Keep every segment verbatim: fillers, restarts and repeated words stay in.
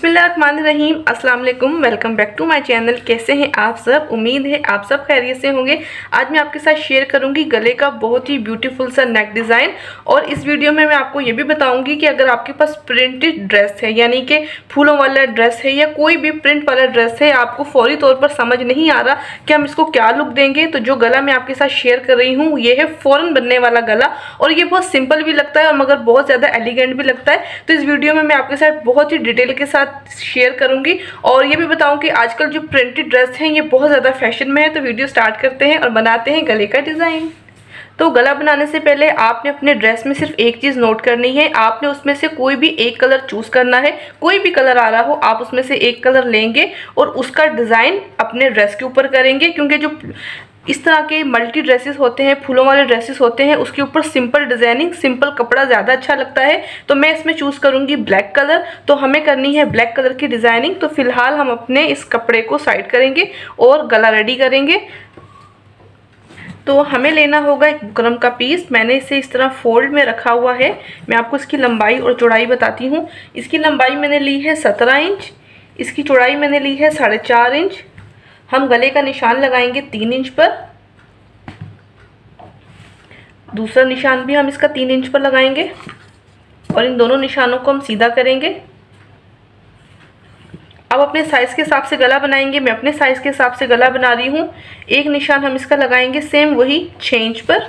बिस्मिल्लाहिर्रहमानिर्रहीम, अस्सलाम वालेकुम। Welcome back to my channel. कैसे हैं आप सब? उम्मीद है आप सब खैरियत से होंगे। आज मैं आपके साथ शेयर करूंगी गले का बहुत ही ब्यूटीफुल सा नेक डिज़ाइन। और इस वीडियो में मैं आपको ये भी बताऊंगी कि अगर आपके पास प्रिंटेड ड्रेस है, यानी कि फूलों वाला ड्रेस है या कोई भी प्रिंट वाला ड्रेस है, आपको फौरी तौर पर समझ नहीं आ रहा कि हम इसको क्या लुक देंगे, तो जो गला मैं आपके साथ शेयर कर रही हूँ ये है फ़ौरन बनने वाला गला। और ये बहुत सिंपल भी लगता है और मगर बहुत ज़्यादा एलिगेंट भी लगता है। तो इस वीडियो में मैं आपके साथ बहुत ही डिटेल के साथ शेयर करूंगी और ये भी बताऊं कि आजकल जो प्रिंटेड ड्रेस हैं ये बहुत ज़्यादा फैशन में है। तो वीडियो स्टार्ट करते हैं और बनाते हैं गले का डिज़ाइन। तो गला बनाने से पहले आपने अपने ड्रेस में सिर्फ एक चीज़ नोट करनी है। आपने उसमें से कोई भी एक कलर चूज़ करना है। कोई भी कलर आ रहा हो आप उसमें से एक कलर लेंगे और उसका डिज़ाइन अपने ड्रेस के ऊपर करेंगे, क्योंकि जो इस तरह के मल्टी ड्रेसेस होते हैं, फूलों वाले ड्रेसेस होते हैं, उसके ऊपर सिंपल डिज़ाइनिंग, सिंपल कपड़ा ज़्यादा अच्छा लगता है। तो मैं इसमें चूज़ करूँगी ब्लैक कलर। तो हमें करनी है ब्लैक कलर की डिज़ाइनिंग। तो फिलहाल हम अपने इस कपड़े को साइड करेंगे और गला रेडी करेंगे। तो हमें लेना होगा एक बुकरम का पीस। मैंने इसे इस तरह फोल्ड में रखा हुआ है। मैं आपको इसकी लंबाई और चौड़ाई बताती हूँ। इसकी लंबाई मैंने ली है सत्रह इंच, इसकी चौड़ाई मैंने ली है साढ़े चार इंच। हम गले का निशान लगाएंगे तीन इंच पर, दूसरा निशान भी हम इसका तीन इंच पर लगाएंगे और इन दोनों निशानों को हम सीधा करेंगे। अब अपने साइज़ के हिसाब से गला बनाएंगे। मैं अपने साइज़ के हिसाब से गला बना रही हूँ। एक निशान हम इसका लगाएंगे सेम वही छः इंच पर।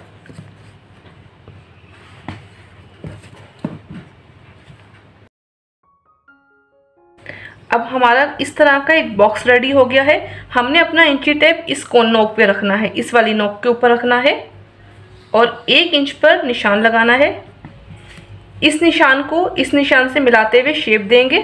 अब हमारा इस तरह का एक बॉक्स रेडी हो गया है। हमने अपना इंची टेप इस कोन नोक पे रखना है, इस वाली नोक के ऊपर रखना है और एक इंच पर निशान लगाना है। इस निशान को इस निशान से मिलाते हुए शेप देंगे।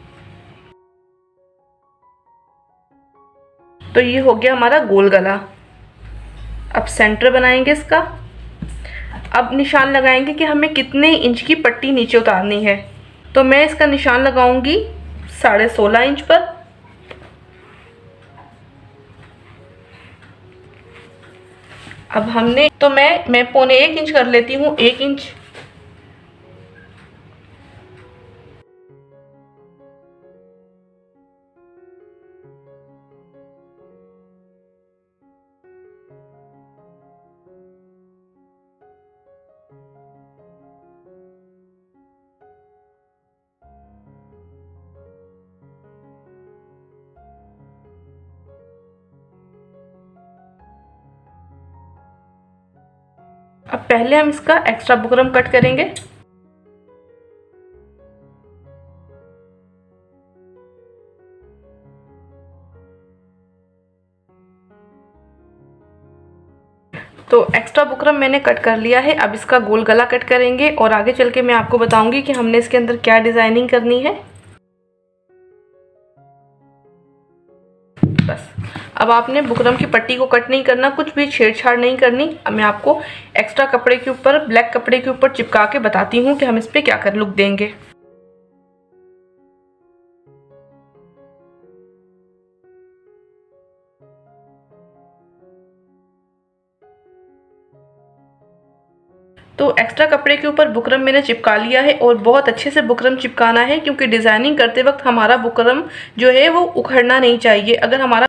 तो ये हो गया हमारा गोल गला। अब सेंटर बनाएंगे इसका। अब निशान लगाएंगे कि हमें कितने इंच की पट्टी नीचे उतारनी है। तो मैं इसका निशान लगाऊंगी साढ़े सोलह इंच पर। अब हमने तो मैं मैं पौने एक इंच कर लेती हूँ, एक इंच। अब पहले हम इसका एक्स्ट्रा बुकरम कट करेंगे। तो एक्स्ट्रा बुकरम मैंने कट कर लिया है। अब इसका गोल गला कट करेंगे और आगे चल के मैं आपको बताऊंगी कि हमने इसके अंदर क्या डिज़ाइनिंग करनी है। बस अब आपने बुकरम की पट्टी को कट नहीं करना, कुछ भी छेड़छाड़ नहीं करनी। अब मैं आपको एक्स्ट्रा कपड़े के ऊपर, ब्लैक कपड़े के ऊपर चिपका के बताती हूँ कि हम इस पर क्या कर लुक देंगे। तो एक्स्ट्रा कपड़े के ऊपर बुकरम मैंने चिपका लिया है और बहुत अच्छे से बुकरम चिपकाना है, क्योंकि डिज़ाइनिंग करते वक्त हमारा बुकरम जो है वो उखड़ना नहीं चाहिए। अगर हमारा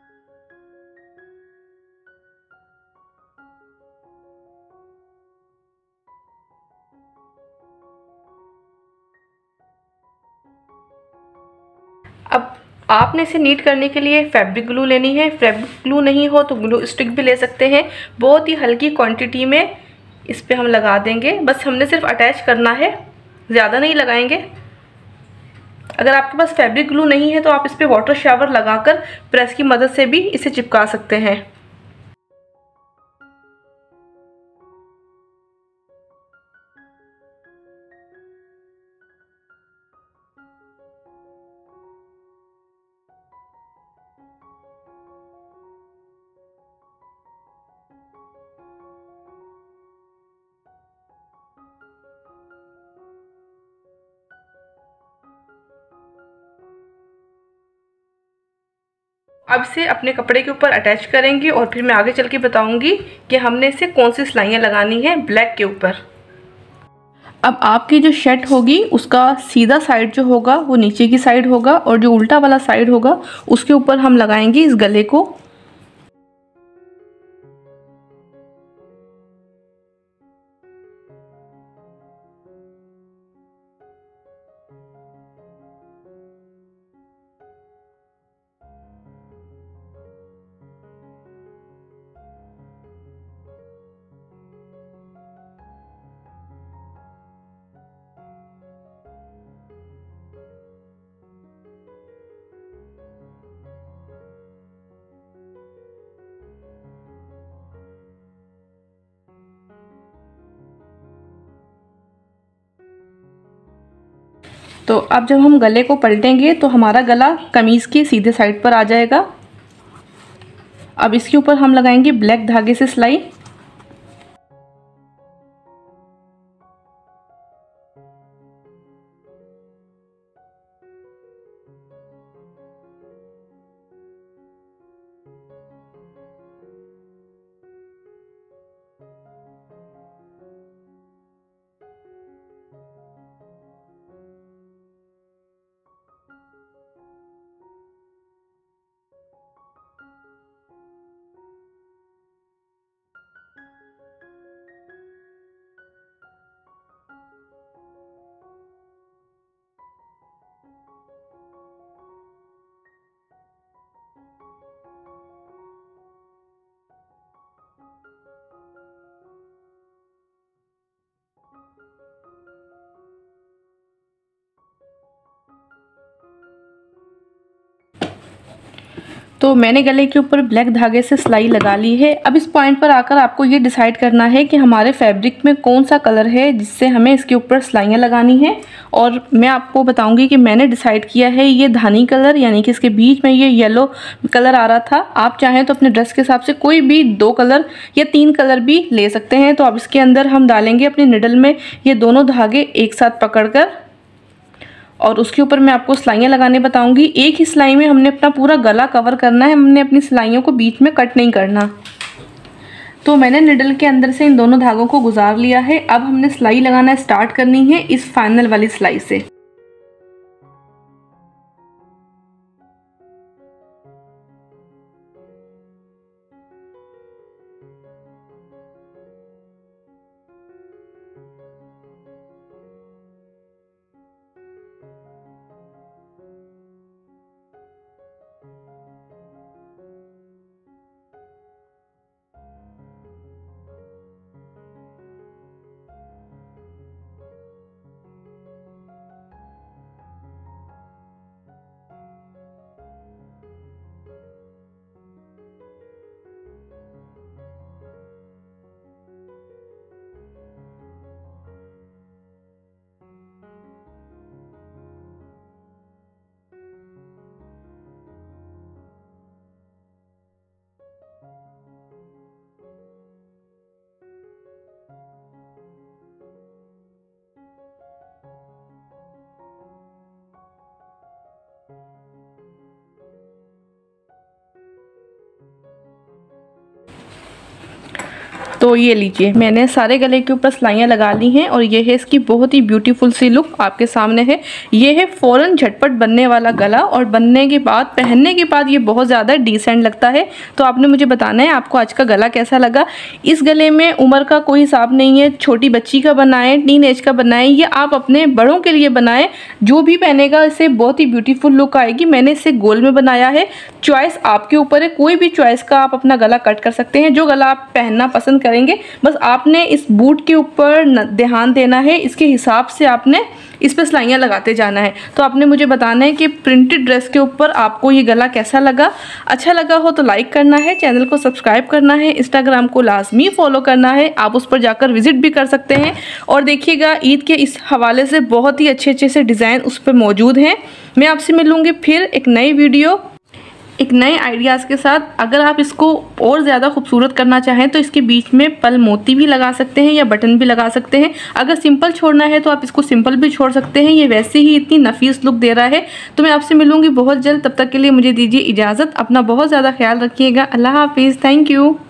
अब आपने इसे नीट करने के लिए फैब्रिक ग्लू लेनी है। फैब्रिक ग्लू नहीं हो तो ग्लू स्टिक भी ले सकते हैं। बहुत ही हल्की क्वांटिटी में इस पे हम लगा देंगे। बस हमने सिर्फ अटैच करना है, ज़्यादा नहीं लगाएंगे। अगर आपके पास फैब्रिक ग्लू नहीं है तो आप इस पे वाटर शावर लगाकर प्रेस की मदद से भी इसे चिपका सकते हैं। अब इसे अपने कपड़े के ऊपर अटैच करेंगे और फिर मैं आगे चल के बताऊंगी कि हमने इसे कौन सी सिलाइयाँ लगानी है ब्लैक के ऊपर। अब आपकी जो शर्ट होगी उसका सीधा साइड जो होगा वो नीचे की साइड होगा और जो उल्टा वाला साइड होगा उसके ऊपर हम लगाएंगे इस गले को। तो अब जब हम गले को पलटेंगे तो हमारा गला कमीज़ के सीधे साइड पर आ जाएगा। अब इसके ऊपर हम लगाएंगे ब्लैक धागे से सिलाई। तो मैंने गले के ऊपर ब्लैक धागे से सिलाई लगा ली है। अब इस पॉइंट पर आकर आपको ये डिसाइड करना है कि हमारे फैब्रिक में कौन सा कलर है जिससे हमें इसके ऊपर सिलाइयाँ लगानी है। और मैं आपको बताऊंगी कि मैंने डिसाइड किया है ये धानी कलर, यानी कि इसके बीच में ये येलो कलर आ रहा था। आप चाहें तो अपने ड्रेस के हिसाब से कोई भी दो कलर या तीन कलर भी ले सकते हैं। तो अब इसके अंदर हम डालेंगे अपनी निडल में ये दोनों धागे एक साथ पकड़कर, और उसके ऊपर मैं आपको सिलाइयाँ लगाने बताऊंगी। एक ही सिलाई में हमने अपना पूरा गला कवर करना है, हमने अपनी सिलाइयों को बीच में कट नहीं करना। तो मैंने निडल के अंदर से इन दोनों धागों को गुजार लिया है। अब हमने सिलाई लगाना स्टार्ट करनी है इस फाइनल वाली सिलाई से। तो ये लीजिए, मैंने सारे गले के ऊपर सिलाइयाँ लगा ली हैं और ये है इसकी बहुत ही ब्यूटीफुल सी लुक आपके सामने है। ये है फ़ौरन झटपट बनने वाला गला, और बनने के बाद, पहनने के बाद ये बहुत ज़्यादा डिसेंट लगता है। तो आपने मुझे बताना है आपको आज का गला कैसा लगा। इस गले में उम्र का कोई हिसाब नहीं है, छोटी बच्ची का बनाएं, टीन एज का बनाएं, ये आप अपने बड़ों के लिए बनाएं। जो भी पहनेगा इससे बहुत ही ब्यूटीफुल लुक आएगी। मैंने इसे गोल में बनाया है, चॉइस आपके ऊपर है, कोई भी चॉइस का आप अपना गला कट कर सकते हैं, जो गला आप पहनना पसंद करेंगे। बस आपने इस बूट के ऊपर ध्यान देना है, इसके हिसाब से आपने इस पर सिलाइयाँ लगाते जाना है। तो आपने मुझे बताना है कि प्रिंटेड ड्रेस के ऊपर आपको ये गला कैसा लगा। अच्छा लगा हो तो लाइक करना है, चैनल को सब्सक्राइब करना है, इंस्टाग्राम को लाजमी फॉलो करना है, आप उस पर जाकर विजिट भी कर सकते हैं। और देखिएगा ईद के इस हवाले से बहुत ही अच्छे अच्छे से डिज़ाइन उस पर मौजूद हैं। मैं आपसे मिलूँगी फिर एक नई वीडियो, एक नए आइडियाज़ के साथ। अगर आप इसको और ज़्यादा खूबसूरत करना चाहें तो इसके बीच में पल मोती भी लगा सकते हैं या बटन भी लगा सकते हैं। अगर सिंपल छोड़ना है तो आप इसको सिंपल भी छोड़ सकते हैं, ये वैसे ही इतनी नफीस लुक दे रहा है। तो मैं आपसे मिलूँगी बहुत जल्द, तब तक के लिए मुझे दीजिए इजाज़त। अपना बहुत ज़्यादा ख्याल रखिएगा। अल्लाह हाफिज़, थैंक यू।